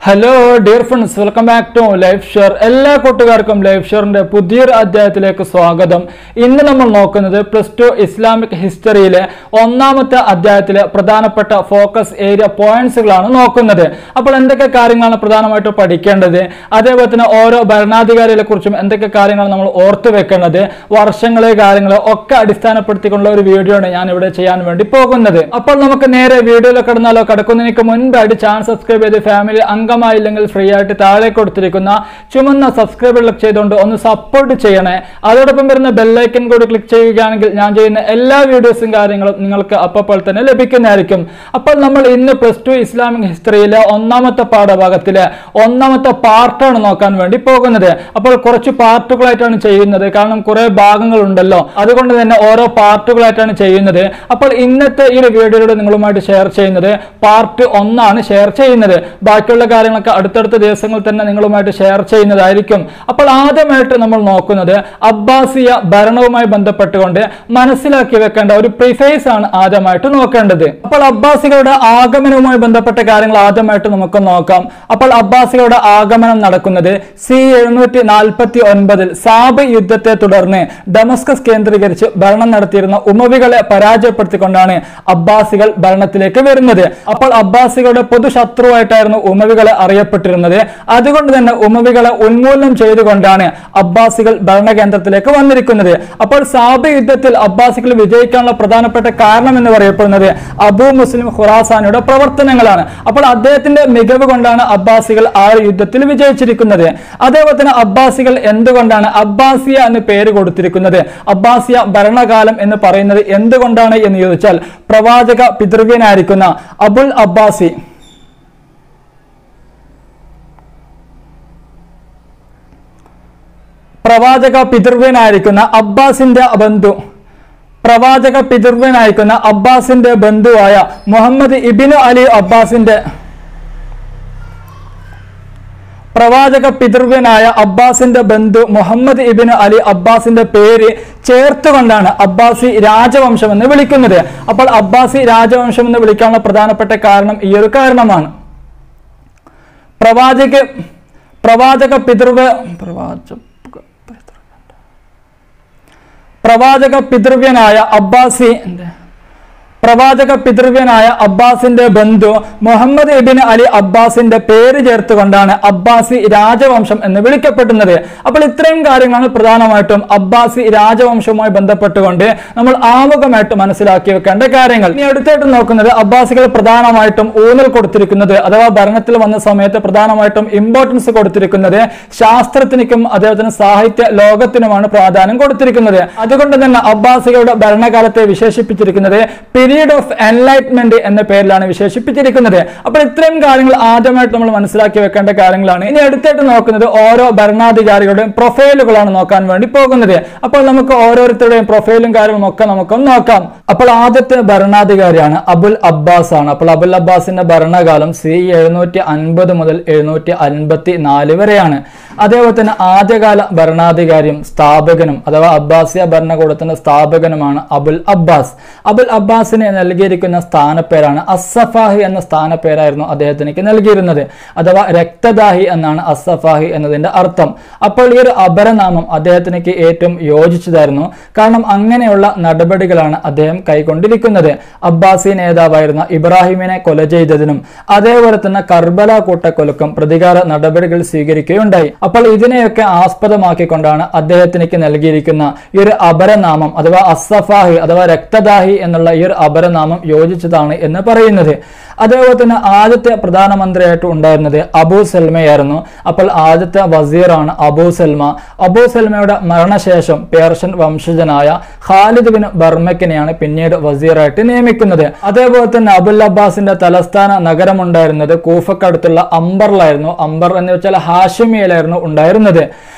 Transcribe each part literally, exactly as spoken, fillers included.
Hello dear friends, welcome back to life share. എല്ലാ കൂട്ടുകാർക്കും life ഷെയറിന്റെ പുതിയൊരു അധ്യായത്തിലേക്ക് സ്വാഗതം. ഇന്ന് നമ്മൾ നോക്കുന്നത് പ്ലസ് ടു ഇസ്ലാമിക് ഹിസ്റ്ററിയിലെ ഒന്നാമത്തെ അധ്യായത്തിലെ പ്രധാനപ്പെട്ട ഫോക്കസ് ഏരിയ പോയിന്റ്സുകളാണ് നോക്കുന്നത്. അപ്പോൾ എന്തൊക്കെ കാര്യങ്ങളാണ് പ്രധാനമായിട്ടും പഠിക്കേണ്ടത്, അതേപോലെ തന്നെ ഓരോ ഭരണാധികാരികളെ കുറിച്ചും എന്തൊക്കെ കാര്യങ്ങൾ നമ്മൾ ഓർത്തു വെക്കേണ്ടത്, വർഷങ്ങളെ കാര്യങ്ങൾ ഒക്കെ അടിസ്ഥാനപ്പെടുത്തിക്കൊണ്ടുള്ള ഒരു വീഡിയോ ആണ് ഞാൻ ഇവിടെ ചെയ്യാൻ വേണ്ടി പോകുന്നത്. അപ്പോൾ നമുക്ക് നേരെ വീഡിയോയിൽ കടന്നാലോ? കടക്കുന്നതിന് മുൻപായിട്ട് ചാനൽ സബ്സ്ക്രൈബ് ചെയ്ത് ഫാമിലി അംഗം ില്ലെങ്കിൽ ഫ്രീ ആയിട്ട് താഴെ കൊടുത്തിരിക്കുന്ന ചുമന്ന സബ്സ്ക്രൈബ് ക്ലിക്ക് ചെയ്തുകൊണ്ട് ഒന്ന് സപ്പോർട്ട് ചെയ്യണേ. അതോടൊപ്പം വരുന്ന ബെല്ലൈക്കൻ കൂടി ക്ലിക്ക് ചെയ്യുകയാണെങ്കിൽ ഞാൻ ചെയ്യുന്ന എല്ലാ വീഡിയോസും കാര്യങ്ങളും നിങ്ങൾക്ക് അപ്പോൾ തന്നെ ലഭിക്കുന്നതായിരിക്കും. അപ്പോൾ നമ്മൾ ഇന്ന് പ്ലസ് ടു ഇസ്ലാമിക് ഹിസ്റ്ററിയിലെ ഒന്നാമത്തെ പാഠഭാഗത്തിലെ ഒന്നാമത്തെ പാർട്ടാണ് നോക്കാൻ വേണ്ടി പോകുന്നത്. അപ്പോൾ കുറച്ച് പാർട്ടുകളായിട്ടാണ് ചെയ്യുന്നത്, കാരണം കുറെ ഭാഗങ്ങളുണ്ടല്ലോ, അതുകൊണ്ട് തന്നെ ഓരോ പാർട്ടുകളായിട്ടാണ് ചെയ്യുന്നത്. അപ്പോൾ ഇന്നത്തെ ഈ വീഡിയോയിലൂടെ നിങ്ങളുമായിട്ട് ഷെയർ ചെയ്യുന്നത് പാർട്ട് ഒന്നാണ് ഷെയർ ചെയ്യുന്നത്. ബാക്കിയുള്ള കാര്യങ്ങളൊക്കെ അടുത്തടുത്ത ദിവസങ്ങളിൽ തന്നെ നിങ്ങളുമായിട്ട് ഷെയർ ചെയ്യുന്നതായിരിക്കും. അപ്പോൾ ആദ്യമായിട്ട് നമ്മൾ നോക്കുന്നത് അബ്ബാസിയ ഭരണവുമായി ബന്ധപ്പെട്ടുകൊണ്ട് മനസ്സിലാക്കി വെക്കേണ്ട ഒരു പ്രിഫേസ് ആണ് ആദ്യമായിട്ട് നോക്കേണ്ടത്. അപ്പോൾ അബ്ബാസികളുടെ ആഗമനവുമായി ബന്ധപ്പെട്ട കാര്യങ്ങൾ ആദ്യമായിട്ട് നമുക്ക് നോക്കാം. അപ്പോൾ അബ്ബാസികളുടെ ആഗമനം നടക്കുന്നത് സി എഴുന്നൂറ്റി നാൽപ്പത്തി ഒൻപതിൽ സാബ് യുദ്ധത്തെ തുടർന്ന് ഡമസ്കസ് കേന്ദ്രീകരിച്ച് ഭരണം നടത്തിയിരുന്ന ഉമവികളെ പരാജയപ്പെടുത്തിക്കൊണ്ടാണ് അബ്ബാസികൾ ഭരണത്തിലേക്ക് വരുന്നത്. അപ്പോൾ അബ്ബാസികളുടെ പൊതു ശത്രുവായിട്ടായിരുന്നു ഉമവികളെ അറിയപ്പെട്ടിരുന്നത്. അതുകൊണ്ട് തന്നെ ഉമവികളെ ഉന്മൂലനം ചെയ്തുകൊണ്ടാണ് അബ്ബാസികൾ ഭരണകേന്ദ്രത്തിലേക്ക് വന്നിരിക്കുന്നത്. അപ്പോൾ സാബ് യുദ്ധത്തിൽ അബ്ബാസികൾ വിജയിക്കാനുള്ള പ്രധാനപ്പെട്ട കാരണം എന്ന് പറയപ്പെടുന്നത് അബൂ മുസ്ലിം ഖുറാസാനിയുടെ പ്രവർത്തനങ്ങളാണ്. അപ്പോൾ അദ്ദേഹത്തിന്റെ മികവ് കൊണ്ടാണ് അബ്ബാസികൾ ആ യുദ്ധത്തിൽ വിജയിച്ചിരിക്കുന്നത്. അതേപോലെ തന്നെ അബ്ബാസികൾ എന്തുകൊണ്ടാണ് അബ്ബാസിയ എന്ന് പേര് കൊടുത്തിരിക്കുന്നത്, അബ്ബാസിയ ഭരണകാലം എന്ന് പറയുന്നത് എന്തുകൊണ്ടാണ് എന്ന് ചോദിച്ചാൽ പ്രവാചക പിതൃവ്യനായിരിക്കുന്ന അബുൽ അബ്ബാസി പ്രവാചക പിതൃവ്യനായിരിക്കുന്ന അബ്ബാസിന്റെ ബന്ധു പ്രവാചക പിതൃവ്യനായിരിക്കുന്ന അബ്ബാസിന്റെ ബന്ധുവായ മുഹമ്മദ് ഇബിനു അലി അബ്ബാസിന്റെ പ്രവാചക പിതൃവ്യനായ അബ്ബാസിന്റെ ബന്ധു മുഹമ്മദ് ഇബിനു അലി അബ്ബാസിന്റെ പേര് ചേർത്തുകൊണ്ടാണ് അബ്ബാസി രാജവംശം എന്ന് വിളിക്കുന്നത്. അപ്പോൾ അബ്ബാസി രാജവംശം എന്ന് വിളിക്കാനുള്ള പ്രധാനപ്പെട്ട കാരണം ഈ ഒരു കാരണമാണ്. പ്രവാചക പ്രവാചക പിതൃവ്യ പ്രവാചക പ്രവാചക പിതൃവ്യനായ അബ്ബാസി പ്രവാചക പിതൃവ്യനായ അബ്ബാസിന്റെ ബന്ധു മുഹമ്മദ് ഇബിൻ അലി അബ്ബാസിന്റെ പേര് ചേർത്തുകൊണ്ടാണ് അബ്ബാസി രാജവംശം എന്ന് വിളിക്കപ്പെടുന്നത്. അപ്പോൾ ഇത്രയും കാര്യങ്ങളാണ് പ്രധാനമായിട്ടും അബ്ബാസി രാജവംശവുമായി ബന്ധപ്പെട്ടുകൊണ്ട് നമ്മൾ ആമുഖമായിട്ട് മനസ്സിലാക്കി വെക്കേണ്ട കാര്യങ്ങൾ. ഇനി അടുത്തായിട്ട് നോക്കുന്നത് അബ്ബാസികൾ പ്രധാനമായിട്ടും ഊന്നൽ കൊടുത്തിരിക്കുന്നത്, അഥവാ ഭരണത്തിൽ വന്ന സമയത്ത് പ്രധാനമായിട്ടും ഇമ്പോർട്ടൻസ് കൊടുത്തിരിക്കുന്നത് ശാസ്ത്രത്തിനും അതേപോലെ തന്നെ സാഹിത്യ ലോകത്തിനുമാണ് പ്രാധാന്യം കൊടുത്തിരിക്കുന്നത്. അതുകൊണ്ട് തന്നെ അബ്ബാസികളുടെ ഭരണകാലത്തെ വിശേഷിപ്പിച്ചിരിക്കുന്നത് പീരീഡ് ഓഫ് എൻലൈറ്റ്മെന്റ് എന്ന പേരിലാണ് വിശേഷിപ്പിച്ചിരിക്കുന്നത്. അപ്പോൾ ഇത്രയും കാര്യങ്ങൾ ആദ്യമായിട്ട് നമ്മൾ മനസ്സിലാക്കി വെക്കേണ്ട കാര്യങ്ങളാണ്. ഇനി അടുത്തായിട്ട് നോക്കുന്നത് ഓരോ ഭരണാധികാരികളുടെയും പ്രൊഫൈലുകളാണ് നോക്കാൻ വേണ്ടി പോകുന്നത്. അപ്പോൾ നമുക്ക് ഓരോരുത്തരുടെയും പ്രൊഫൈലും കാര്യങ്ങളും ഒക്കെ നമുക്ക് നോക്കാം. അപ്പോൾ ആദ്യത്തെ ഭരണാധികാരിയാണ് അബുൽ അബ്ബാസ് ആണ്. അപ്പോൾ അബുൽ അബ്ബാസിന്റെ ഭരണകാലം സി എഴുന്നൂറ്റി അൻപത് മുതൽ എഴുന്നൂറ്റി അൻപത്തി നാല് വരെയാണ്. അതേപോലെ തന്നെ ആദ്യകാല ഭരണാധികാരിയും സ്ഥാപകനും അഥവാ അബ്ബാസിയ ഭരണകൂടത്തിന്റെ സ്ഥാപകനുമാണ് അബുൽ അബ്ബാസ്. അബുൽ അബ്ബാസിന് നൽകിയിരിക്കുന്ന സ്ഥാനപ്പേരാണ് അസ്സഫാഹി എന്ന സ്ഥാനപ്പേരായിരുന്നു അദ്ദേഹത്തിനേക്ക് നൽകിയിരുന്നത്, അഥവാ രക്തദാഹി എന്നാണ് അസ്സഫാഹി എന്നതിന്റെ അർത്ഥം. അപ്പോൾ ഈ ഒരു അപരനാമം അദ്ദേഹത്തിനേക്ക് ഏറ്റവും യോജിച്ചതായിരുന്നു, കാരണം അങ്ങനെയുള്ള നടപടികളാണ് അദ്ദേഹം കൈക്കൊണ്ടിരിക്കുന്നത്. അബ്ബാസി നേതാവായിരുന്ന ഇബ്രാഹിമിനെ കൊല ചെയ്തതിനും അതേപോലെ തന്നെ കർബല കൂട്ടക്കൊലക്കും പ്രതികാര നടപടികൾ സ്വീകരിക്കുകയുണ്ടായി. അപ്പോൾ ഇതിനെയൊക്കെ ആസ്പദമാക്കിക്കൊണ്ടാണ് അദ്ദേഹത്തിനേക്ക് നൽകിയിരിക്കുന്ന ഈ ഒരു അപരനാമം അഥവാ അസ്സഫാഹി അഥവാ രക്തദാഹി എന്നുള്ള ഈ ഒരു അപരനാമം യോജിച്ചതാണ് എന്ന് പറയുന്നത്. അതേപോലെ തന്നെ ആദ്യത്തെ പ്രധാനമന്ത്രിയായിട്ട് ഉണ്ടായിരുന്നത് അബൂ സൽമയായിരുന്നു. അപ്പോൾ ആദ്യത്തെ വസീറാണ് അബൂ സൽമ. അബൂ സൽമയുടെ മരണശേഷം പേർഷ്യൻ വംശജനായ ഖാലിദ് ബിൻ ബർമക്കിനെയാണ് പിന്നീട് വസീറായിട്ട് നിയമിക്കുന്നത്. അതേപോലെ തന്നെ അബുൽ അബ്ബാസിന്റെ തലസ്ഥാന നഗരം ഉണ്ടായിരുന്നത് കൂഫക്കടുത്തുള്ള അംബറിലായിരുന്നു. അംബർ എന്ന് വെച്ചാൽ ഹാഷിമിയയിലായിരുന്നു ഉണ്ടായിരുന്നത്.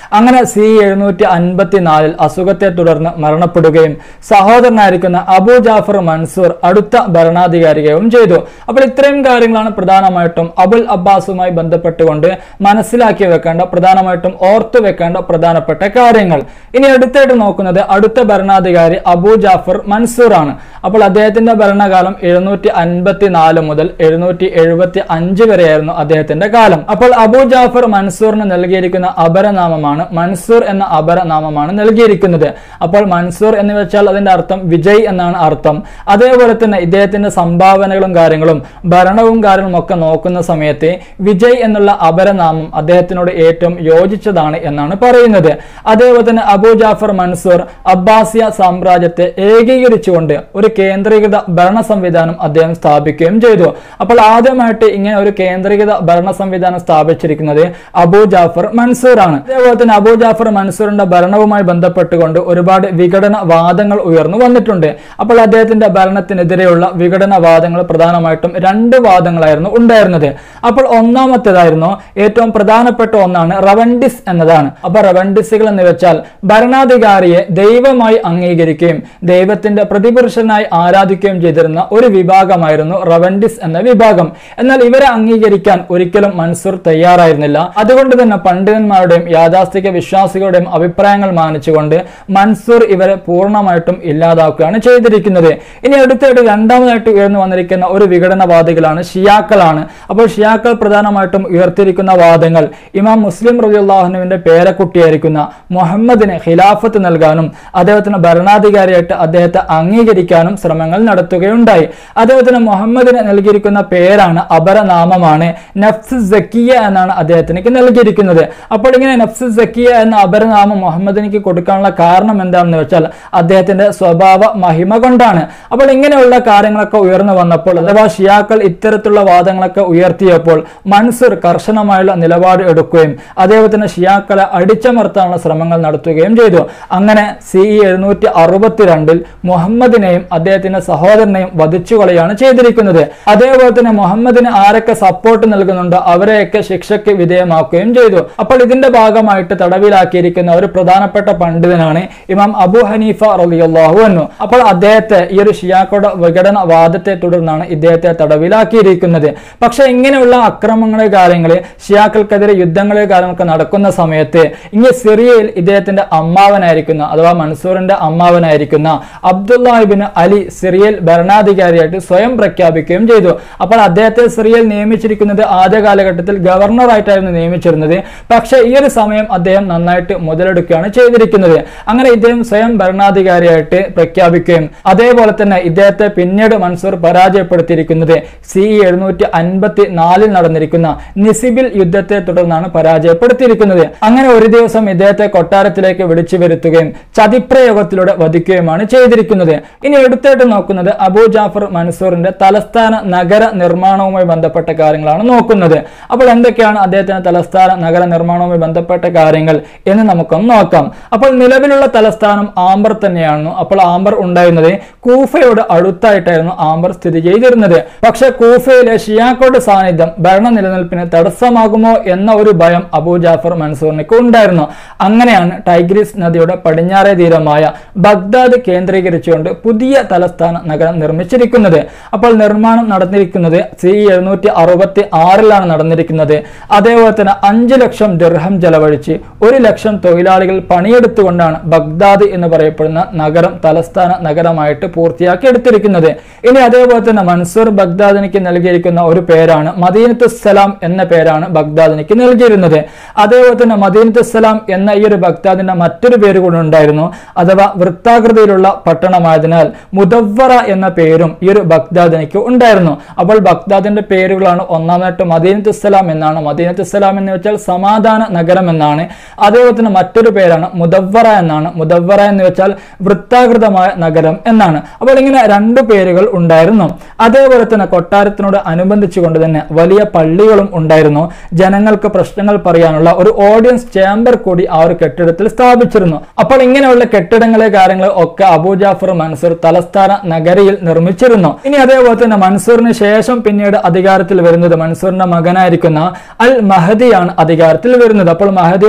അങ്ങനെ സി എഴുന്നൂറ്റി അൻപത്തി നാലിൽ അസുഖത്തെ തുടർന്ന് മരണപ്പെടുകയും സഹോദരനായിരിക്കുന്ന അബൂ ജാഫർ മൻസൂർ അടുത്ത ഭരണാധികാരിയാവുകയും ചെയ്തു. അപ്പോൾ ഇത്രയും കാര്യങ്ങളാണ് പ്രധാനമായിട്ടും അബുൽ അബ്ബാസുമായി ബന്ധപ്പെട്ടുകൊണ്ട് മനസ്സിലാക്കി വെക്കേണ്ട, പ്രധാനമായിട്ടും ഓർത്തു വെക്കേണ്ട പ്രധാനപ്പെട്ട കാര്യങ്ങൾ. ഇനി അടുത്തായിട്ട് നോക്കുന്നത് അടുത്ത ഭരണാധികാരി അബൂ ജാഫർ മൻസൂർ ആണ്. അപ്പോൾ അദ്ദേഹത്തിന്റെ ഭരണകാലം എഴുന്നൂറ്റി അൻപത്തി നാല് മുതൽ എഴുന്നൂറ്റി എഴുപത്തി അഞ്ച് വരെയായിരുന്നു അദ്ദേഹത്തിന്റെ കാലം. അപ്പോൾ അബൂ ജാഫർ മൻസൂറിന് നൽകിയിരിക്കുന്ന അപരനാമമാണ് മൻസൂർ എന്ന അപരനാമമാണ് നൽകിയിരിക്കുന്നത്. അപ്പോൾ മൻസൂർ എന്ന് വെച്ചാൽ അതിന്റെ അർത്ഥം വിജയ് എന്നാണ് അർത്ഥം. അതേപോലെ തന്നെ ഇദ്ദേഹത്തിന്റെ സംഭാവനകളും കാര്യങ്ങളും ഭരണവും കാര്യങ്ങളും ഒക്കെ നോക്കുന്ന സമയത്ത് വിജയ് എന്നുള്ള അപരനാമം അദ്ദേഹത്തിനോട് ഏറ്റവും യോജിച്ചതാണ് എന്നാണ് പറയുന്നത്. അതേപോലെ തന്നെ അബൂ ജാഫർ മൻസൂർ അബ്ബാസിയ സാമ്രാജ്യത്തെ ഏകീകരിച്ചുകൊണ്ട് ഒരു കേന്ദ്രീകൃത ഭരണ സംവിധാനം അദ്ദേഹം സ്ഥാപിക്കുകയും ചെയ്തു. അപ്പോൾ ആദ്യമായിട്ട് ഇങ്ങനെ ഒരു കേന്ദ്രീകൃത ഭരണ സംവിധാനം സ്ഥാപിച്ചിരിക്കുന്നത് അബൂ ജാഫർ മൻസൂർ ആണ്. അതേപോലെ തന്നെ അബൂ ജാഫർ മൻസൂറിന്റെ ഭരണവുമായി ബന്ധപ്പെട്ടുകൊണ്ട് ഒരുപാട് വിഘടന വാദങ്ങൾ ഉയർന്നു വന്നിട്ടുണ്ട്. അപ്പോൾ അദ്ദേഹത്തിന്റെ ഭരണത്തിനെതിരെയുള്ള വിഘടന വാദങ്ങൾ പ്രധാനമായിട്ടും രണ്ട് വാദങ്ങളായിരുന്നു ഉണ്ടായിരുന്നത്. അപ്പോൾ ഒന്നാമത്തേതായിരുന്നു ഏറ്റവും പ്രധാനപ്പെട്ട ഒന്നാണ് റവൻഡിസ് എന്നതാണ്. അപ്പൊ റവൻഡിസുകൾ എന്ന് വെച്ചാൽ ഭരണാധികാരിയെ ദൈവമായി അംഗീകരിക്കുകയും ദൈവത്തിന്റെ പ്രതിപുരുഷനായി ആരാധിക്കുകയും ചെയ്തിരുന്ന ഒരു വിഭാഗമായിരുന്നു റവൻഡിസ് എന്ന വിഭാഗം. എന്നാൽ ഇവരെ അംഗീകരിക്കാൻ ഒരിക്കലും മൻസൂർ തയ്യാറായിരുന്നില്ല. അതുകൊണ്ട് തന്നെ പണ്ഡിതന്മാരുടെയും യാഥാസ്ഥിക വിശ്വാസികളുടെയും അഭിപ്രായങ്ങൾ മാനിച്ചുകൊണ്ട് മൻസൂർ ഇവരെ പൂർണ്ണമായിട്ടും ഇല്ലാതാക്കുകയാണ് ചെയ്തിരിക്കുന്നത്. ഇനി അടുത്തായിട്ട് രണ്ടാമതായിട്ട് ഉയർന്നു വന്നിരിക്കുന്ന ഒരു വിഘടനവാദികളാണ് ഷിയാക്കളാണ്. അപ്പോൾ ഷിയാക്കൾ പ്രധാനമായിട്ടും ഉയർത്തിയിരിക്കുന്ന വാദങ്ങൾ ഇമാം മുസ്ലിം റളിയല്ലാഹുവിന്റെ പേരക്കുട്ടിയായിരിക്കുന്ന മുഹമ്മദിന് ഖിലാഫത്ത് നൽകാനും അദ്ദേഹത്തിന് ഭരണാധികാരിയായിട്ട് അദ്ദേഹത്തെ അംഗീകരിക്കാനും ശ്രമങ്ങൾ നടത്തുകയുണ്ടായി. അദ്ദേഹത്തിന് മുഹമ്മദിന് നൽകിയിരിക്കുന്ന പേരാണ് അപരനാമമാണ് നഫ്സ് സക്കിയ എന്നാണ് അദ്ദേഹത്തിന് നൽകിയിരിക്കുന്നത്. അപ്പോൾ ഇങ്ങനെ നഫ്സ് സക്കിയ എന്ന അപരനാമം മുഹമ്മദിനിക്ക് കൊടുക്കാനുള്ള കാരണം എന്താണെന്ന് വെച്ചാൽ അദ്ദേഹത്തിന്റെ സ്വഭാവ മഹിമ കൊണ്ടാണ്. അപ്പോൾ ഇങ്ങനെയുള്ള കാര്യങ്ങളൊക്കെ ഉയർന്നു വന്നപ്പോൾ അഥവാ ഷിയാക്കൾ ഇത്തരത്തിലുള്ള വാദങ്ങളൊക്കെ ഉയർത്തിയപ്പോൾ മൻസൂർ കർശനമായുള്ള നിലപാട് എടുക്കുകയും അതേപോലെ തന്നെ ഷിയാക്കളെ അടിച്ചമർത്താനുള്ള ശ്രമങ്ങൾ നടത്തുകയും ചെയ്തു. അങ്ങനെ സി ഇ എഴുന്നൂറ്റി അറുപത്തിരണ്ടിൽ മുഹമ്മദിനെയും അദ്ദേഹത്തിന്റെ സഹോദരനെയും വധിച്ചു കളയാണ് ചെയ്തിരിക്കുന്നത്. അതേപോലെ തന്നെ മുഹമ്മദിന് ആരൊക്കെ സപ്പോർട്ട് നൽകുന്നുണ്ടോ അവരെയൊക്കെ ശിക്ഷയ്ക്ക് വിധേയമാക്കുകയും ചെയ്തു. അപ്പോൾ ഇതിന്റെ ഭാഗമായിട്ട് തടവിലാക്കിയിരിക്കുന്ന ഒരു പ്രധാനപ്പെട്ട പണ്ഡിതനാണ് ഇമാം അബൂ ഹനീഫ റളിയല്ലാഹു അൻഹു. അപ്പോൾ അദ്ദേഹത്തെ ഈ ഒരു ഷിയാക്കളുടെ വിഘടന വാദത്തെ തുടർന്നാണ് ഇദ്ദേഹത്തെ തടവിലാക്കിയിരിക്കുന്നത്. പക്ഷെ ഇങ്ങനെയുള്ള അക്രമങ്ങളെ കാര്യങ്ങള് ഷിയാക്കൾക്കെതിരെ യുദ്ധങ്ങളെ കാര്യങ്ങളൊക്കെ നടക്കുന്ന സമയത്ത് ഇങ്ങനെ സിറിയയിൽ ഇദ്ദേഹത്തിന്റെ അമ്മാവനായിരിക്കുന്ന അഥവാ മൻസൂറിന്റെ അമ്മാവനായിരിക്കുന്ന അബ്ദുല്ലാഹിബ്നു അലി സിറിയയിൽ ഭരണാധികാരിയായിട്ട് സ്വയം പ്രഖ്യാപിക്കുകയും ചെയ്തു. അപ്പോൾ അദ്ദേഹത്തെ സിറിയയിൽ നിയമിച്ചിരിക്കുന്നത് ആദ്യ കാലഘട്ടത്തിൽ ഗവർണർ ആയിട്ടായിരുന്നു നിയമിച്ചിരുന്നത്. പക്ഷെ ഈ ഒരു സമയം അദ്ദേഹം നന്നായിട്ട് മുതലെടുക്കുകയാണ് ചെയ്തിരിക്കുന്നത്. അങ്ങനെ ഇദ്ദേഹം സ്വയം ഭരണാധികാരിയായിട്ട് പ്രഖ്യാപിക്കുകയും അതേപോലെ തന്നെ ഇദ്ദേഹത്തെ പിന്നീട് മൻസൂർ പരാജയപ്പെടുത്തിയിരിക്കുന്നത് സി ഇ എഴുന്നൂറ്റി അൻപത്തി നാലിൽ നടന്നിരിക്കുന്ന നിസിബിൽ യുദ്ധത്തെ തുടർന്നാണ് പരാജയപ്പെടുത്തിയിരിക്കുന്നത്. അങ്ങനെ ഒരു ദിവസം ഇദ്ദേഹത്തെ കൊട്ടാരത്തിലേക്ക് വിളിച്ചു വരുത്തുകയും ചതിപ്രയോഗത്തിലൂടെ വധിക്കുകയുമാണ് ചെയ്തിരിക്കുന്നത്. ഇനി എടുത്തായിട്ട് നോക്കുന്നത് അബൂ ജാഫർ മൻസൂറിന്റെ തലസ്ഥാന നഗര നിർമ്മാണവുമായി ബന്ധപ്പെട്ട കാര്യങ്ങളാണ് നോക്കുന്നത്. അപ്പോൾ എന്തൊക്കെയാണ് അദ്ദേഹത്തിന്റെ തലസ്ഥാന നഗര നിർമ്മാണവുമായി ബന്ധപ്പെട്ട കാര്യങ്ങൾ എന്ന് നമുക്കൊന്ന് നോക്കാം. അപ്പോൾ നിലവിലുള്ള തലസ്ഥാനം ആംബർ തന്നെയായിരുന്നു. അപ്പോൾ ആംബർ ഉണ്ടായിരുന്നത് കൂഫയോട് അടുത്തായിട്ടായിരുന്നു ആംബർ സ്ഥിതി ചെയ്തിരുന്നത്. പക്ഷെ കൂഫയിലെ ഷിയാക്കളുടെ സാന്നിധ്യം ഭരണ നിലനിൽപ്പിന് തടസ്സമാകുമോ എന്ന ഒരു ഭയം അബൂ ജാഫർ മൻസൂറിനൊക്കെ ഉണ്ടായിരുന്നു. അങ്ങനെയാണ് ടൈഗ്രിസ് നദിയുടെ പടിഞ്ഞാറേ തീരമായ ബഗ്ദാദ് കേന്ദ്രീകരിച്ചുകൊണ്ട് പുതിയ തലസ്ഥാന നഗരം നിർമ്മിച്ചിരിക്കുന്നത്. അപ്പോൾ നിർമ്മാണം നടന്നിരിക്കുന്നത് സി എഴുന്നൂറ്റി അറുപത്തി ആറിലാണ് നടന്നിരിക്കുന്നത്. അതേപോലെ തന്നെ അഞ്ചു ലക്ഷം ദിർഹം ചെലവഴിച്ച് ഒരു ലക്ഷം തൊഴിലാളികൾ പണിയെടുത്തുകൊണ്ടാണ് ബഗ്ദാദ് എന്ന് പറയപ്പെടുന്ന നഗരം തലസ്ഥാന നഗരമായിട്ട് പൂർത്തിയാക്കി എടുത്തിരിക്കുന്നത്. ഇനി അതേപോലെ തന്നെ മൻസൂർ ബഗ്ദാദിനിക്ക് നൽകിയിരിക്കുന്ന ഒരു പേരാണ് മദീനത്തുസ്സലാം എന്ന പേരാണ് ബഗ്ദാദിനിക്ക് നൽകിയിരുന്നത്. അതേപോലെ തന്നെ മദീനത്തുസ്സലാം എന്ന ഈ ഒരു ബഗ്ദാദിന്റെ മറ്റൊരു പേര് കൂടെ ഉണ്ടായിരുന്നു. അഥവാ വൃത്താകൃതിയിലുള്ള പട്ടണമായതിനാൽ മുദവ്വറ എന്ന പേരും ഈ ഒരു ബഗ്ദാദിനിക്ക് ഉണ്ടായിരുന്നു. അപ്പോൾ ബഗ്ദാദിന്റെ പേരുകളാണ് ഒന്നാമതായിട്ട് മദീനത്തുസ്സലാം എന്നാണ്. മദീനത്തുസ്സലാം എന്ന് വെച്ചാൽ സമാധാന നഗരം എന്നാണ്. അതേപോലെ തന്നെ മറ്റൊരു പേരാണ് മുദവ്വറ എന്നാണ്. മുദവ്വറ എന്ന് വെച്ചാൽ വൃത്താകൃതമായ നഗരം എന്നാണ്. അപ്പോൾ ഇങ്ങനെ രണ്ടു പേരുകൾ ഉണ്ടായിരുന്നു. അതേപോലെ തന്നെ കൊട്ടാരത്തിനോട് അനുബന്ധിച്ചുകൊണ്ട് തന്നെ വലിയ പള്ളികളും ഉണ്ടായിരുന്നു. ജനങ്ങൾക്ക് പ്രശ്നങ്ങൾ പറയാനുള്ള ഒരു ഓഡിയൻസ് ചേംബർ കൂടി ആ ഒരു കെട്ടിടത്തിൽ സ്ഥാപിച്ചിരുന്നു. അപ്പോൾ ഇങ്ങനെയുള്ള കെട്ടിടങ്ങളെ കാര്യങ്ങൾ ഒക്കെ അബൂ ജാഫർ മൻസൂർ തലസ്ഥാന നഗരിയിൽ നിർമ്മിച്ചിരുന്നു. ഇനി അതേപോലെ തന്നെ മൻസൂറിന് ശേഷം പിന്നീട് അധികാരത്തിൽ വരുന്നത് മൻസൂറിന്റെ മകനായിരിക്കുന്ന അൽ മഹദിയാണ് അധികാരത്തിൽ വരുന്നത്. അപ്പോൾ മഹദിയുടെ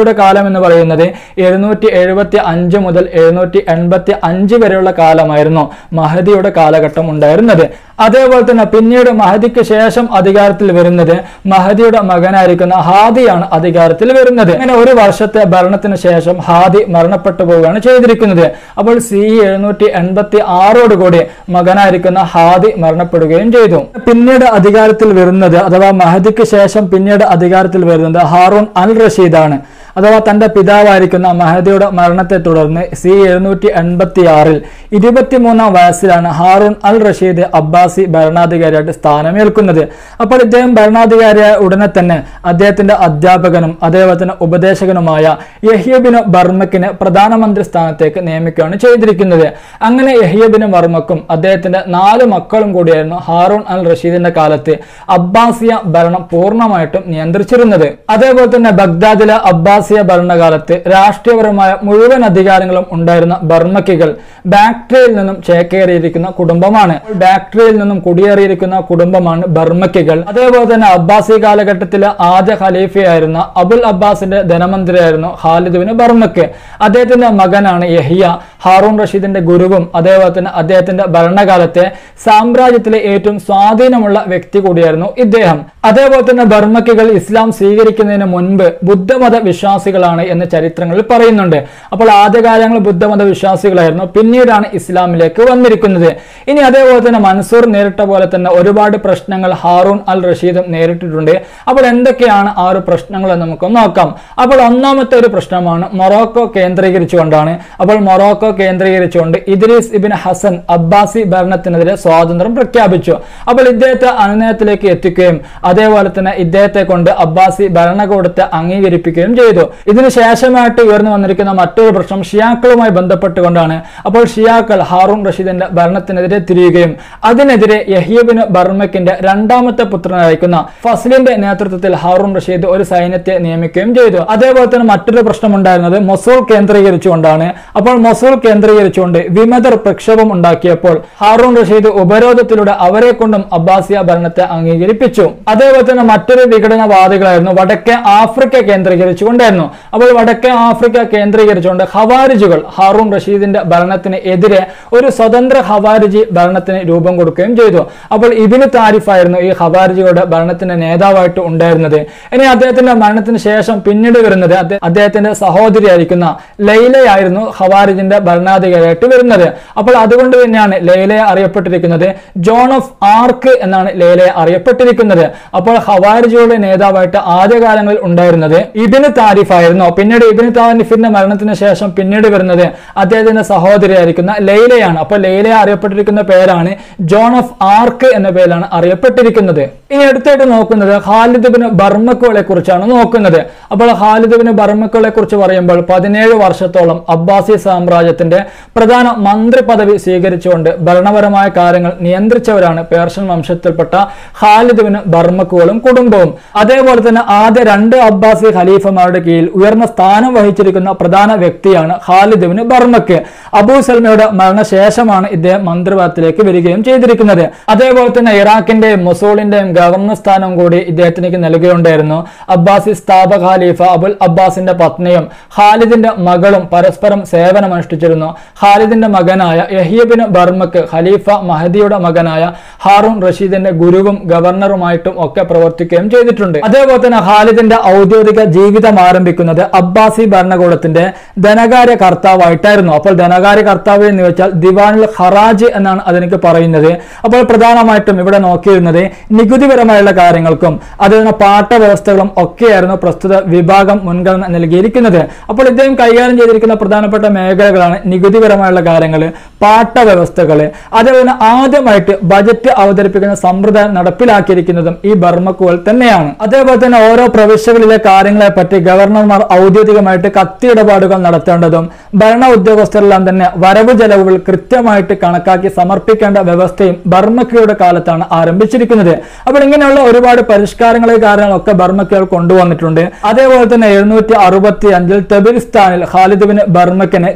മഹദിയുടെ കാലം എന്ന് പറയുന്നത് എഴുന്നൂറ്റി എഴുപത്തി അഞ്ച് മുതൽ എഴുന്നൂറ്റി എൺപത്തി അഞ്ച് വരെയുള്ള കാലമായിരുന്നു മഹദിയുടെ കാലഘട്ടം ഉണ്ടായിരുന്നത്. അതേപോലെ തന്നെ പിന്നീട് മഹദിക്ക് ശേഷം അധികാരത്തിൽ വരുന്നത് മഹദിയുടെ മകനായിരിക്കുന്ന ഹാദിയാണ് അധികാരത്തിൽ വരുന്നത്. അങ്ങനെ ഒരു വർഷത്തെ ഭരണത്തിന് ശേഷം ഹാദി മരണപ്പെട്ടു പോവുകയാണ് ചെയ്തിരിക്കുന്നത്. അപ്പോൾ സി എഴുന്നൂറ്റി എൺപത്തി ആറോടുകൂടി മകനായിരിക്കുന്ന ഹാദി മരണപ്പെടുകയും ചെയ്തു. പിന്നീട് അധികാരത്തിൽ വരുന്നത് അഥവാ മഹദിക്ക് ശേഷം പിന്നീട് അധികാരത്തിൽ വരുന്നത് ഹാറൂൺ അൽ റഷീദാണ്. അഥവാ തന്റെ പിതാവായിരിക്കുന്ന മഹദിയുടെ മരണത്തെ തുടർന്ന് സി എഴുന്നൂറ്റി എൺപത്തി ആറിൽ ഇരുപത്തിമൂന്നാം വയസ്സിലാണ് ഹാറൂൺ അൽ റഷീദ് അബ്ബാസി ഭരണാധികാരിയായിട്ട് സ്ഥാനമേൽക്കുന്നത്. അപ്പോൾ ഇദ്ദേഹം ഭരണാധികാരിയായ ഉടനെ തന്നെ അദ്ദേഹത്തിന്റെ അധ്യാപകനും അതേപോലെ തന്നെ ഉപദേശകനുമായ യഹ്യ ബിൻ ബർമക്കിനെ പ്രധാനമന്ത്രി സ്ഥാനത്തേക്ക് നിയമിക്കുകയാണ് ചെയ്തിരിക്കുന്നത്. അങ്ങനെ യഹ്യ ബിൻ ബർമക്കും അദ്ദേഹത്തിന്റെ നാല് മക്കളും കൂടിയായിരുന്നു ഹാറൂൺ അൽ റഷീദിന്റെ കാലത്ത് അബ്ബാസിയ ഭരണം പൂർണ്ണമായിട്ടും നിയന്ത്രിച്ചിരുന്നത്. അതേപോലെ തന്നെ ബഗ്ദാദിലെ അബ്ബാസ് ഭരണകാലത്ത് രാഷ്ട്രീയപരമായ മുഴുവൻ അധികാരങ്ങളും ഉണ്ടായിരുന്ന ബർമക്കികൾ ബാക്ട്രിയയിൽ നിന്നും ചേക്കേറിയിരിക്കുന്ന കുടുംബമാണ്. ബാക്ട്രിയയിൽ നിന്നും കുടിയേറിയിരിക്കുന്ന കുടുംബമാണ് ബർമക്കികൾ. അതേപോലെ തന്നെ അബ്ബാസി കാലഘട്ടത്തിലെ ആദ്യ ഖലീഫയായിരുന്ന അബുൽ അബ്ബാസിന്റെ ധനമന്ത്രിയായിരുന്നു ഖാലിദ് ബിൻ ബർമക്ക്. അദ്ദേഹത്തിന്റെ മകനാണ് യഹിയ, ഹാറൂൺ റഷീദിന്റെ ഗുരുവും അതേപോലെ തന്നെ അദ്ദേഹത്തിന്റെ ഭരണകാലത്തെ സാമ്രാജ്യത്തിലെ ഏറ്റവും സ്വാധീനമുള്ള വ്യക്തി കൂടിയായിരുന്നു ഇദ്ദേഹം. അതേപോലെ തന്നെ ബർമക്കികൾ ഇസ്ലാം സ്വീകരിക്കുന്നതിന് മുൻപ് ബുദ്ധമത വിശ്വാസികളാണ് എന്ന് ചരിത്രങ്ങളിൽ പറയുന്നുണ്ട്. അപ്പോൾ ആദ്യകാലങ്ങളിൽ ബുദ്ധമത വിശ്വാസികളായിരുന്നു, പിന്നീടാണ് ഇസ്ലാമിലേക്ക് വന്നിരിക്കുന്നത്. ഇനി അതേപോലെ തന്നെ മൻസൂർ നേരിട്ട പോലെ തന്നെ ഒരുപാട് പ്രശ്നങ്ങൾ ഹാറൂൺ അൽ റഷീദും നേരിട്ടിട്ടുണ്ട്. അപ്പോൾ എന്തൊക്കെയാണ് ആ ഒരു പ്രശ്നങ്ങൾ എന്ന് നമുക്ക് നോക്കാം. അപ്പോൾ ഒന്നാമത്തെ ഒരു പ്രശ്നമാണ് മൊറോക്കോ കേന്ദ്രീകരിച്ചുകൊണ്ടാണ്. അപ്പോൾ മൊറോക്കോ കേന്ദ്രീകരിച്ചുകൊണ്ട് ഇദ്രീസ് ഇബ്ൻ ഹസൻ അബ്ബാസി ഭരണത്തിനെതിരെ സ്വാതന്ത്ര്യം പ്രഖ്യാപിച്ചു. അപ്പോൾ ഇദ്ദേഹത്തെ അനുനയത്തിലേക്ക് എത്തിക്കുകയും അതേപോലെ തന്നെ ഇദ്ദേഹത്തെ കൊണ്ട് അബ്ബാസി ഭരണകൂടത്തെ അംഗീകരിപ്പിക്കുകയും ചെയ്തു. ഇതിനു ശേഷമായിട്ട് ഉയർന്നു വന്നിരിക്കുന്ന മറ്റൊരു പ്രശ്നം ഷിയാക്കളുമായി ബന്ധപ്പെട്ടുകൊണ്ടാണ്. അപ്പോൾ ഷിയാക്കൾ ഹാറൂൺ റഷീദിന്റെ ഭരണത്തിനെതിരെ തിരിയുകയും അതിനെതിരെ യഹ്യ ബിൻ ബർമക്കിന്റെ രണ്ടാമത്തെ പുത്രനായിരിക്കുന്ന ഫസ്ലിന്റെ നേതൃത്വത്തിൽ ഹാറൂൺ റഷീദ് ഒരു സൈന്യത്തെ നിയമിക്കുകയും ചെയ്തു. അതേപോലെ തന്നെ മറ്റൊരു പ്രശ്നം ഉണ്ടായിരുന്നത് മൊസൂൾ കേന്ദ്രീകരിച്ചുകൊണ്ടാണ്. അപ്പോൾ മൊസൂൾ കേന്ദ്രീകരിച്ചുകൊണ്ട് വിമതർ പ്രക്ഷോഭം ഉണ്ടാക്കിയപ്പോൾ ഹാറൂൺ റഷീദ് ഉപരോധത്തിലൂടെ അവരെ കൊണ്ടും അബ്ബാസിയ ഭരണത്തെ അംഗീകരിപ്പിച്ചു. അതേപോലെ തന്നെ മറ്റൊരു വിഘടനവാദികളായിരുന്നു വടക്കേ ആഫ്രിക്ക കേന്ദ്രീകരിച്ചുകൊണ്ടായിരുന്നു. അപ്പോൾ വടക്കേ ആഫ്രിക്ക കേന്ദ്രീകരിച്ചുകൊണ്ട് ഖവാരിജുകൾ ഹാറൂൺ റഷീദിന്റെ ഭരണത്തിന് എതിരെ ഒരു സ്വതന്ത്ര ഖവാരിജി ഭരണത്തിന് രൂപം കൊടുക്കുകയും ചെയ്തു. അപ്പോൾ ഇബ്നു താരിഫ് ആയിരുന്നു ഈ ഖവാരിജികളുടെ ഭരണത്തിന്റെ നേതാവായിട്ട് ഉണ്ടായിരുന്നത്. ഇനി അദ്ദേഹത്തിന്റെ മരണത്തിന് ശേഷം പിന്നീട് വരുന്നത് അദ്ദേഹത്തിന്റെ സഹോദരിയായിരിക്കുന്ന ലൈലയായിരുന്നു ഖവാരിജിന്റെ ഭരണാധികാരിയായിട്ട് വരുന്നത്. അപ്പോൾ അതുകൊണ്ട് തന്നെയാണ് ലൈലയെ അറിയപ്പെട്ടിരിക്കുന്നത് ജോൺ ഓഫ് ആർക്ക് എന്നാണ് ലൈലയെ അറിയപ്പെട്ടിരിക്കുന്നത്. അപ്പോൾ ഖവാരിജികളുടെ നേതാവായിട്ട് ആദ്യകാലങ്ങളിൽ ഉണ്ടായിരുന്നത് ഇബ്നു താരിഫ് ആയിരുന്നു. പിന്നീട് ഇബ്നു താരിഫിന്റെ മരണത്തിന് ശേഷം പിന്നീട് വരുന്നത് അദ്ദേഹത്തിന്റെ സഹോദരിയായിരിക്കുന്ന ലൈലയാണ്. അപ്പോൾ ലൈലയെ അറിയപ്പെട്ടിരിക്കുന്ന പേരാണ് ജോൺ ഓഫ് ആർക്ക് എന്ന പേരിലാണ് അറിയപ്പെട്ടിരിക്കുന്നത്. ഇനി അടുത്തായിട്ട് നോക്കുന്നത് ഖാലിദ് ബിൻ ബർമക്കുകളെ കുറിച്ചാണ് നോക്കുന്നത്. അപ്പോൾ ഖാലിദ് ബിൻ ബർമക്കുകളെ കുറിച്ച് പറയുമ്പോൾ പതിനേഴ് വർഷത്തോളം അബ്ബാസി സാമ്രാജ്യത്തിന്റെ പ്രധാന മന്ത്രി പദവി സ്വീകരിച്ചുകൊണ്ട് ഭരണപരമായ കാര്യങ്ങൾ നിയന്ത്രിച്ചവരാണ് പേർഷ്യൻ വംശത്തിൽപ്പെട്ട ഖാലിദ് ബിൻ ബർമക്കുകളും കുടുംബവും. അതേപോലെ തന്നെ ആദ്യ രണ്ട് അബ്ബാസി ഖലീഫമാരുടെ കീഴിൽ ഉയർന്ന സ്ഥാനം വഹിച്ചിരിക്കുന്ന പ്രധാന വ്യക്തിയാണ് ഖാലിദ് ബിൻ ബർമക്ക്. അബൂ സൽമയുടെ മരണശേഷമാണ് ഇദ്ദേഹം മന്ത്രിപദത്തിലേക്ക് വരികയും ചെയ്തിരിക്കുന്നത്. അതേപോലെ തന്നെ ഇറാഖിന്റെയും മൊസൂളിന്റെയും ഗവർണർ സ്ഥാനം കൂടി ഇദ്ദേഹത്തിലേക്ക് നൽകുകയുണ്ടായിരുന്നു. അബ്ബാസി സ്ഥാപക ഖലീഫ അബുൽ അബ്ബാസിന്റെ പത്നിയും ഖാലിദിന്റെ മകളും പരസ്പരം സേവനം അനുഷ്ഠിച്ചിരുന്നു. ഖാലിദിന്റെ മകനായ യഹ്യ ബിൻ ബർമക്ക് ഖലീഫ മഹദിയുടെ മകനായ ഹാറൂൺ റഷീദിന്റെ ഗുരുവും ഗവർണറുമായിട്ടും ഒക്കെ പ്രവർത്തിക്കുകയും ചെയ്തിട്ടുണ്ട്. അതേപോലെ തന്നെ ഖാലിദിന്റെ ഔദ്യോഗിക ജീവിതം ആരംഭിക്കുന്നത് അബ്ബാസി ഭരണകൂടത്തിന്റെ ധനകാര്യ കർത്താവായിട്ടായിരുന്നു. അപ്പോൾ ധനകാര്യ കർത്താവ് എന്ന് വെച്ചാൽ ദിവാനുൽ ഖറാജ് എന്നാണ് അതിനൊക്കെ പറയുന്നത്. അപ്പോൾ പ്രധാനമായിട്ടും ഇവിടെ നോക്കിയിരുന്നത് നികുതിപരമായുള്ള കാര്യങ്ങൾക്കും അതുപോലെ പാട്ട വ്യവസ്ഥകളും ഒക്കെയായിരുന്നു പ്രസ്തുത വിഭാഗം മുൻഗണന നൽകിയിരിക്കുന്നത്. അപ്പോൾ ഇദ്ദേഹം കൈകാര്യം ചെയ്തിരിക്കുന്ന പ്രധാനപ്പെട്ട മേഖലകളാണ് നികുതിപരമായുള്ള കാര്യങ്ങൾ, പാട്ട വ്യവസ്ഥകൾ. അതേപോലെ ആദ്യമായിട്ട് ബജറ്റ് അവതരിപ്പിക്കുന്ന സമ്പ്രദായം നടപ്പിലാക്കിയിരിക്കുന്നതും ഈ ബർമക്കുകൾ തന്നെയാണ്. അതേപോലെ തന്നെ ഓരോ പ്രവിശ്യകളിലെ കാര്യങ്ങളെ പറ്റി ഗവർണർമാർ ഔദ്യോഗികമായിട്ട് കത്തിയിടപാടുകൾ നടത്തേണ്ടതും ഭരണ ഉദ്യോഗസ്ഥരെല്ലാം തന്നെ വരവ് ചെലവുകൾ കൃത്യമായിട്ട് കണക്കാക്കി സമർപ്പിക്കേണ്ട വ്യവസ്ഥയും ബർമക്കയുടെ കാലത്താണ് ആരംഭിച്ചിരിക്കുന്നത്. അപ്പോൾ ഇങ്ങനെയുള്ള ഒരുപാട് പരിഷ്കാരങ്ങളെ കാര്യങ്ങളൊക്കെ ബർമക്കകൾ കൊണ്ടുവന്നിട്ടുണ്ട്. അതേപോലെ തന്നെ എഴുന്നൂറ്റി അറുപത്തി അഞ്ചിൽ തബിരിസ്ഥാനിൽ ഖാലിദ് ബിൻ ബർമക്കിന് ഗവർണർ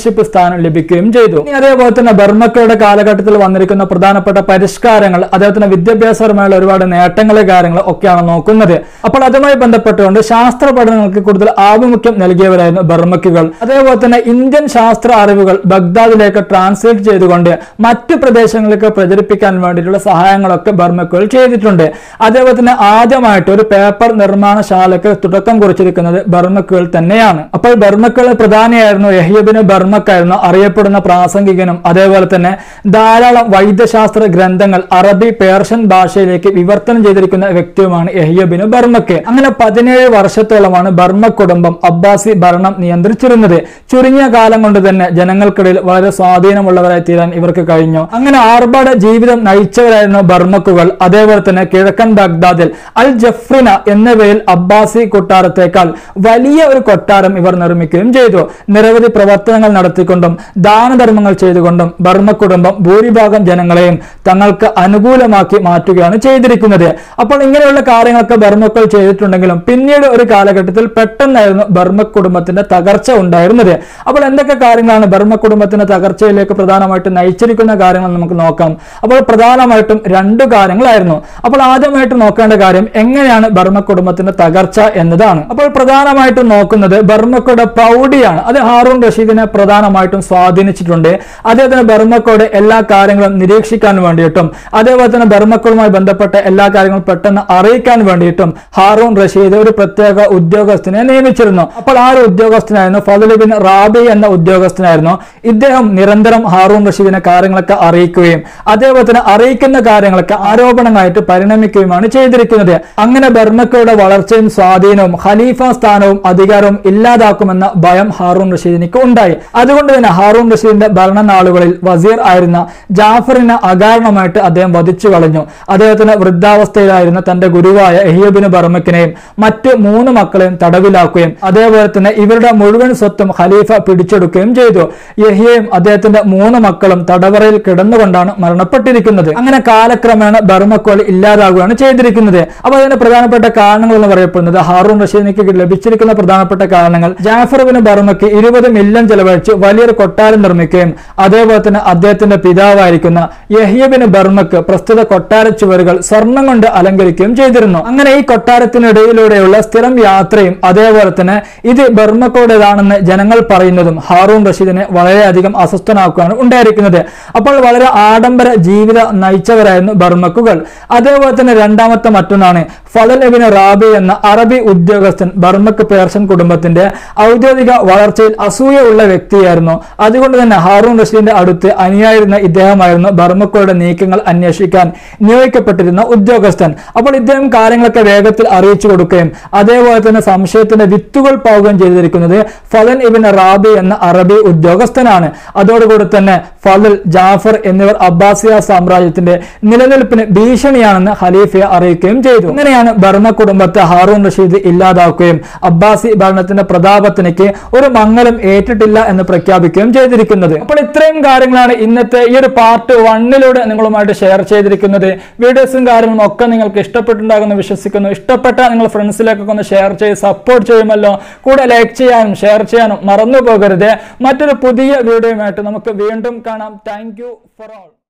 ലീഡർഷിപ്പ് സ്ഥാനം ലഭിക്കുകയും ചെയ്തു. അതേപോലെ തന്നെ ബർമക്കയുടെ കാലഘട്ടത്തിൽ വന്നിരിക്കുന്ന പ്രധാനപ്പെട്ട പരിഷ്കാരങ്ങൾ, അദ്ദേഹത്തിന്റെ വിദ്യാഭ്യാസപരമായുള്ള ഒരുപാട് നേട്ടങ്ങളെ കാര്യങ്ങൾ ഒക്കെയാണ് നോക്കുന്നത്. അപ്പോൾ അതുമായി ബന്ധപ്പെട്ടുകൊണ്ട് ശാസ്ത്ര പഠനങ്ങൾക്ക് കൂടുതൽ ആഭിമുഖ്യം നൽകിയവരായിരുന്നു ബർമക്കുകൾ. അതേപോലെ തന്നെ ഇന്ത്യൻ ശാസ്ത്ര അറിവുകൾ ബഗ്ദാദിലേക്ക് ട്രാൻസ്ലേറ്റ് ചെയ്തുകൊണ്ട് മറ്റു പ്രദേശങ്ങളിലേക്ക് പ്രചരിപ്പിക്കാൻ വേണ്ടിയിട്ടുള്ള സഹായങ്ങളൊക്കെ ബർമക്കുകൾ ചെയ്തിട്ടുണ്ട്. അതേപോലെ തന്നെ ആദ്യമായിട്ട് ഒരു പേപ്പർ നിർമ്മാണശാലയ്ക്ക് തുടക്കം കുറിച്ചിരിക്കുന്നത് ബർമക്കുകൾ തന്നെയാണ്. അപ്പോൾ ബർമക്കുകൾ പ്രധാനിയായിരുന്നു യഹ്യ ഇബ്നു ബർമക്കായിരുന്നു അറിയപ്പെടുന്ന പ്രാസംഗികനും അതേപോലെ തന്നെ ധാരാളം വൈദ്യശാസ്ത്ര ഗ്രന്ഥങ്ങൾ അറബി പേർഷ്യൻ ഭാഷയിലേക്ക് വിവർത്തനം ചെയ്തിരിക്കുന്ന വ്യക്തിയുമാണ് യഹ്യ ഇബ്നു ബർമക്ക്. അങ്ങനെ പതിനേഴ് വർഷത്തോളമാണ് ബർമ കുടുംബം അബ്ബാസി ഭരണം നിയന്ത്രിച്ചിരുന്നത്. ചുരുങ്ങിയ കാലം കൊണ്ട് തന്നെ ജനങ്ങൾക്കിടയിൽ വളരെ സ്വാധീനമുള്ളവരായി തീരാൻ ഇവർക്ക് കഴിഞ്ഞു. അങ്ങനെ ആർഭാട ജീവിതം നയിച്ചവരായിരുന്നു ബർമക്കുകൾ. അതേപോലെ തന്നെ കിഴക്കൻ ബഗ്ദാദിൽ അൽ ജഫ്രിന എന്ന പേരിൽ അബ്ബാസി കൊട്ടാരത്തേക്കാൾ വലിയ ഒരു കൊട്ടാരം ഇവർ നിർമ്മിക്കുകയും ചെയ്തു. നിരവധി പ്രവർത്തനങ്ങൾ നടത്തിക്കൊണ്ടും ദാനധർമ്മങ്ങൾ ചെയ്തുകൊണ്ടും ബർമ കുടുംബം ഭൂരിഭാഗം ജനങ്ങളെയും തങ്ങൾക്ക് അനുകൂലമാക്കി മാറ്റുകയാണ് ചെയ്തിരിക്കുന്നത്. അപ്പോൾ ഇങ്ങനെയുള്ള കാര്യങ്ങളൊക്കെ ബർമക്കുകൾ ചെയ്തിട്ടുണ്ടെങ്കിലും പിന്നീട് ഒരു കാലഘട്ടത്തിൽ പെട്ടെന്നായിരുന്നു ബർമ കുടുംബത്തിന്റെ തകർച്ച ഉണ്ടായിരുന്നത്. അപ്പോൾ എന്തൊക്കെ കാര്യങ്ങളാണ് ബർമ കുടുംബത്തിന്റെ തകർച്ചയിലേക്ക് പ്രധാനമായിട്ടും നയിച്ചിരിക്കുന്ന കാര്യങ്ങൾ നമുക്ക് നോക്കാം. അപ്പോൾ പ്രധാനമായിട്ടും രണ്ടു കാര്യങ്ങളായിരുന്നു. അപ്പോൾ ആദ്യമായിട്ട് നോക്കേണ്ട കാര്യം എങ്ങനെയാണ് ബർമ കുടുംബത്തിന്റെ തകർച്ച എന്നതാണ്. അപ്പോൾ പ്രധാനമായിട്ടും നോക്കുന്നത് ബർമക്കയുടെ പ്രൗഢിയാണ്. അത് ഹാറൂൺ റഷീദിനെ പ്രധാനമായിട്ടും സ്വാധീനിച്ചിട്ടുണ്ട്. അദ്ദേഹത്തിന് ബർമക്കോട് എല്ലാ കാര്യങ്ങളും നിരീക്ഷിക്കാൻ വേണ്ടിയിട്ടും അതേപോലെ തന്നെ ബർമക്കോളുമായി ബന്ധപ്പെട്ട എല്ലാ കാര്യങ്ങളും പെട്ടെന്ന് അറിയിക്കാൻ വേണ്ടിയിട്ടും ഹാറൂൺ റഷീദ് ഒരു പ്രത്യേക ഉദ്യോഗസ്ഥനെ നിയമിച്ചിരുന്നു. അപ്പോൾ ആ ഒരു ഉദ്യോഗസ്ഥനായിരുന്നു ഫളൽ ഇബ്നു റാബി എന്ന ഉദ്യോഗസ്ഥനായിരുന്നു. ഇദ്ദേഹം നിരന്തരം ഹാറൂൺ റഷീദിനെ കാര്യങ്ങളൊക്കെ അറിയിക്കുകയും അതേപോലെ തന്നെ അറിയിക്കുന്ന കാര്യങ്ങളൊക്കെ ആരോപണങ്ങളായിട്ട് പരിണമിക്കുകയുമാണ് ചെയ്തിരിക്കുന്നത്. അങ്ങനെ ബർമക്കയുടെ വളർച്ചയും സ്വാധീനവും ഖലീഫ സ്ഥാനവും അധികാരവും ഇല്ലാതാക്കുമെന്ന ഭയം ഹാറൂൺ റഷീദിനിക്ക് ഉണ്ടായി. അതുകൊണ്ട് തന്നെ ഹാറൂൺ റഷീദിന്റെ ഭരണനാളുകളിൽ വസീർ ആയിരുന്ന ജാഫറിനെ അകാരണമായിട്ട് അദ്ദേഹം വധിച്ചു കളഞ്ഞു. അദ്ദേഹത്തിന് വൃദ്ധാവസ്ഥയിലായിരുന്ന തന്റെ ഗുരുവായ യഹ്യ ഇബ്നു ബർമക്കിനെയും മറ്റ് മൂന്ന് മക്കളെയും തടവിലാക്കുകയും അതേപോലെ തന്നെ ഇവരുടെ മുഴുവൻ സ്വത്തും ഖലീഫ പിടിച്ചെടുക്കുകയും ചെയ്തു. യഹ്യയും അദ്ദേഹത്തിന്റെ മൂന്ന് മക്കളും തടവറയിൽ കിടന്നുകൊണ്ടാണ് മരണപ്പെട്ടിരിക്കുന്നത്. അങ്ങനെ കാലക്രമേണ ബർമക്കോൾ ഇല്ലാതാകുകയാണ് ചെയ്തിരിക്കുന്നത്. അപ്പോൾ അതിന്റെ പ്രധാനപ്പെട്ട കാരണങ്ങൾ എന്ന് പറയപ്പെടുന്നത് ഹാറൂൺ റഷീദിനിക്ക് ലഭിച്ചിരിക്കുന്ന പ്രധാനപ്പെട്ട കാരണങ്ങൾ ജാഫർ ഇബ്നു ബർമക്ക് ഇരുപത് മില്യൺ ചെലവഴിച്ച് വലിയൊരു കൊട്ടാരം നിർമ്മിക്കുകയും അതേപോലെ തന്നെ അദ്ദേഹത്തിന്റെ പിതാവായിരിക്കുന്ന യഹ്യ ഇബ്നു ബർമക്ക് പ്രസ്തുത കൊട്ടാര ചുവരുകൾ സ്വർണം കൊണ്ട് അലങ്കരിക്കുകയും ചെയ്തിരുന്നു. അങ്ങനെ ഈ കൊട്ടാരത്തിനിടയിലൂടെയുള്ള സ്ഥിരം യാത്രയും അതേപോലെ തന്നെ ഇത് ബർമക്കോടേതാണെന്ന് ജനങ്ങൾ പറയുന്നതും ഹാറൂൺ റഷീദിനെ വളരെയധികം അസ്വസ്ഥനാക്കുകയാണ് ഉണ്ടായിരിക്കുന്നത്. അപ്പോൾ വളരെ ആഡംബര ജീവിതം നയിച്ചവരായിരുന്നു ബർമക്കുകൾ. അതേപോലെ തന്നെ രണ്ടാമത്തെ മറ്റൊന്നാണ് ഫളൽ ഇബ്നു റാബി എന്ന അറബി ഉദ്യോഗസ്ഥൻ ബർമക്ക് പേർഷ്യൻ കുടുംബത്തിന്റെ ഔദ്യോഗിക വളർച്ചയിൽ അസൂയ ഉള്ള വ്യക്തിയായിരുന്നു. അതുകൊണ്ട് തന്നെ ഹാറൂൺ റഷീദിന്റെ അടുത്ത് അനിയായിരുന്ന ഇദ്ദേഹമായിരുന്നു ബർമക്കോയുടെ നീക്കങ്ങൾ അന്വേഷിക്കാൻ നിയോഗിക്കപ്പെട്ടിരുന്ന ഉദ്യോഗസ്ഥൻ. അപ്പോൾ ഇദ്ദേഹം കാര്യങ്ങളൊക്കെ വേഗത്തിൽ അറിയിച്ചു കൊടുക്കുകയും അതേപോലെ തന്നെ സംശയത്തിന്റെ വിത്തുകൾ പാവുകയും ചെയ്തിരിക്കുന്നത് ഫളൽ ഇബ്നു റാബി എന്ന അറബി ഉദ്യോഗസ്ഥനാണ്. അതോടുകൂടി തന്നെ ഫളൽ, ജാഫർ എന്നിവർ അബ്ബാസിയ സാമ്രാജ്യത്തിന്റെ നിലനിൽപ്പിന് ഭീഷണിയാണെന്ന് ഖലീഫയെ അറിയിക്കുകയും ചെയ്തു. ഇങ്ങനെയാണ് ബർമ കുടുംബത്തെ ഹാറൂൺ റഷീദ് ഇല്ലാതാക്കുകയും അബ്ബാസി ഭരണത്തിന്റെ പ്രതാപത്തിനേക്ക് ഒരു മങ്ങലും ഏറ്റിട്ടില്ല എന്ന് പ്രഖ്യാപിക്കുകയും ചെയ്തിരിക്കുന്നത്. അപ്പോൾ ഇത്രയും കാര്യങ്ങളാണ് ഇന്നത്തെ ഈ ഒരു പാർട്ട് വണ്ണിലൂടെ നിങ്ങളുമായിട്ട് ഷെയർ ചെയ്തിരിക്കുന്നത്. വീഡിയോസും കാര്യങ്ങളും ഒക്കെ നിങ്ങൾക്ക് ഇഷ്ടപ്പെട്ടുണ്ടാകുമെന്ന് വിശ്വസിക്കുന്നു. ഇഷ്ടപ്പെട്ട നിങ്ങൾ ഫ്രണ്ട്സിലേക്കൊക്കെ ഒന്ന് ഷെയർ ചെയ്ത് സപ്പോർട്ട് ചെയ്യുമല്ലോ. കൂടെ ലൈക്ക് ചെയ്യാനും ഷെയർ ചെയ്യാനും മറന്നു പോകരുത്. മറ്റൊരു പുതിയ വീഡിയോയുമായിട്ട് നമുക്ക് വീണ്ടും കാണാം. Thank you for all.